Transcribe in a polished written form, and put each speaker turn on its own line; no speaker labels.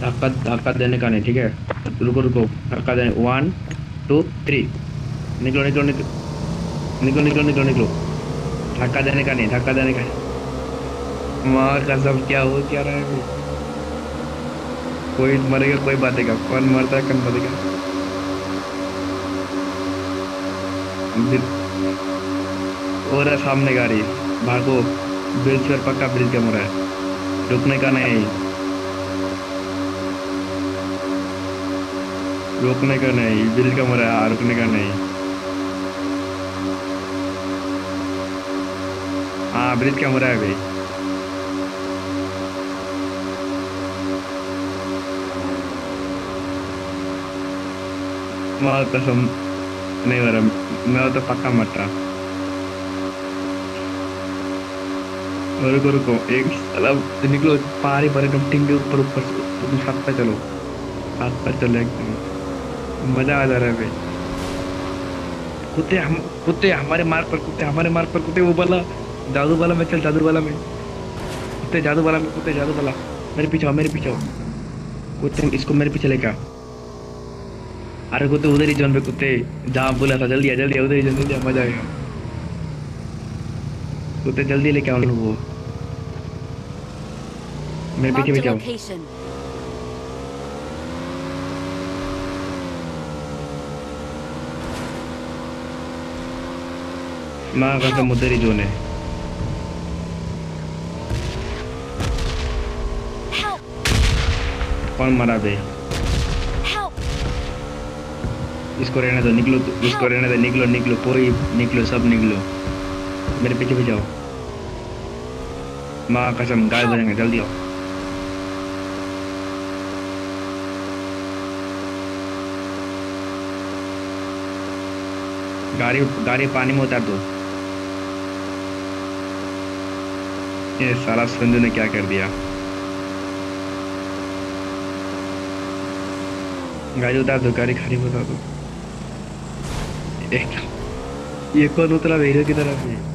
धक्का धक्का देने का नहीं, ठीक है? रुको रुको, धक्का देने, 1 2 3। निकलो निकलो निकलो, निकलो निकलो निकलो निकलो। धक्का देने का नहीं, धक्का देने का नहीं। माँ कसम, क्या हो क्या रहा है अभी? कोई मरेगा कोई बातेगा, कौन मरता है कौन मरेगा। बिल- और है सामने गाड़ी, भागो। ब्रिज पर पक्का ब्रिज का मुड़ा है, रुकने का नहीं, रुकने का नहीं, ब्रिज का मुड़ा है, हाँ, रुकने का नहीं। हाँ ब्रिज का मुड़ा है भाई। माँ कसम, नहीं हो रहा, मैं तो पक्का मर रहा। रुको रुको, एक मतलब निकलो, पहाड़ी पर एकदम टिंगे ऊपर ऊपर से, तुम छत पे चलो, छत पर चलो एकदम, मजा आ जा रहा है भाई। कुत्ते हम, कुत्ते हमारे मार्ग पर, कुत्ते हमारे मार्ग पर, कुत्ते वो वाला जादू वाला में, चल जादू वाला में, कुत्ते जादू वाला में, कुत्ते जादू वाला। मेरे पीछे आओ, मेरे पीछे आओ, कुत्ते इसको मेरे पीछे लेकर आओ। अरे कुत्ते उधर ही जोन पे, कुत्ते जहाँ बोला था, जल्दी आ उधर ही जोन, जल्दी आ, मजा आएगा। कुत्ते जल्दी लेके आओ लोग वो, मेरे पीछे
Marked a
पीछे आओ।
location.
माँ कसम
Help!
उधर ही जोन है।
Help!
कौन मरा बे?
Help!
इसको रहने दो, निकलो इसको
Help!
रहने दो, निकलो निकलो, कोई निकलो, सब निकलो, मेरे पीछे पीछे आओ। माँ कसम गाय
Help!
बजाएंगे, जल्दी आओ। गाड़ी गाड़ी पानी में उतार दो। ये साला संजू ने क्या कर दिया। गाड़ी उतार दो, गाड़ी खड़ी उतार दो। एक, ये कौन उतरा हीरो की तरफ है?